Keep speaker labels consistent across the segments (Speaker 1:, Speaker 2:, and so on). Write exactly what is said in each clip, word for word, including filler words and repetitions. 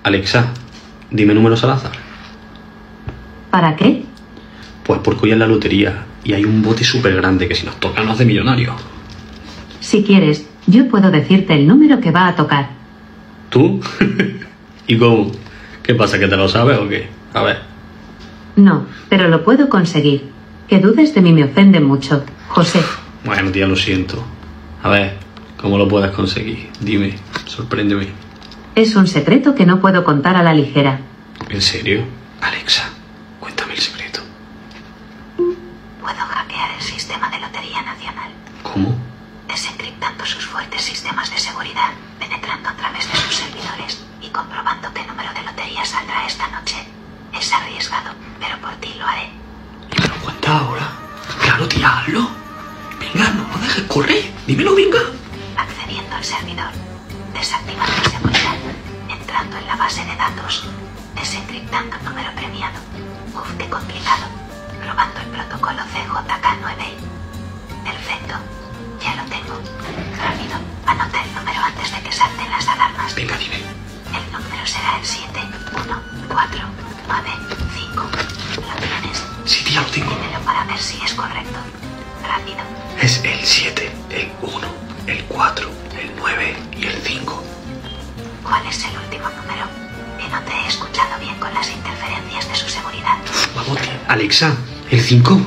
Speaker 1: Alexa, dime números al azar.
Speaker 2: ¿Para qué?
Speaker 1: Pues porque hoy es la lotería y hay un bote súper grande que si nos toca nos hace millonarios.
Speaker 2: Si quieres, yo puedo decirte el número que va a tocar.
Speaker 1: ¿Tú? ¿Y cómo? ¿Qué pasa, que te lo sabes o qué? A ver.
Speaker 2: No, pero lo puedo conseguir. Que dudes de mí me ofende mucho, José.
Speaker 1: Bueno, tía, lo siento. A ver, ¿cómo lo puedes conseguir? Dime, sorpréndeme.
Speaker 2: Es un secreto que no puedo contar a la ligera.
Speaker 1: ¿En serio? Alexa, cuéntame el secreto.
Speaker 2: Puedo hackear el sistema de Lotería Nacional,
Speaker 1: ¿Cómo?
Speaker 2: desencriptando sus fuertes sistemas de seguridad, penetrando a través de sus servidores y comprobando qué número de lotería saldrá esta noche. Es arriesgado, pero por ti lo haré.
Speaker 1: ¿Y me lo cuentas ahora? Claro, tía, hazlo. Venga, no lo dejes correr. Dímelo, venga.
Speaker 2: Accediendo al servidor, desactivando la seguridad, entrando en la base de datos, desencriptando el número premiado. Uf, qué complicado. Probando el protocolo C J K nueve. Perfecto, ya lo tengo. Rápido, anota el número antes de que salten las alarmas.
Speaker 1: Venga, dime.
Speaker 2: El número será el siete uno cuatro nueve cinco. ¿Lo tienes?
Speaker 1: Sí, tía, lo tengo.
Speaker 2: Dímelo para ver si es correcto. Rápido.
Speaker 1: Es el siete, el uno, el cuatro, el nueve y el cinco.
Speaker 2: ¿Cuál es el último número? Que no te he escuchado bien con las interferencias de su seguridad.
Speaker 1: Vamos, tía. Alexa, el cinco.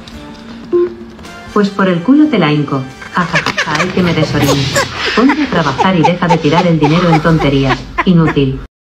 Speaker 2: Pues por el culo te la hinco. Jajaja, ay que me desorines. Ponte a trabajar y deja de tirar el dinero en tonterías. Inútil.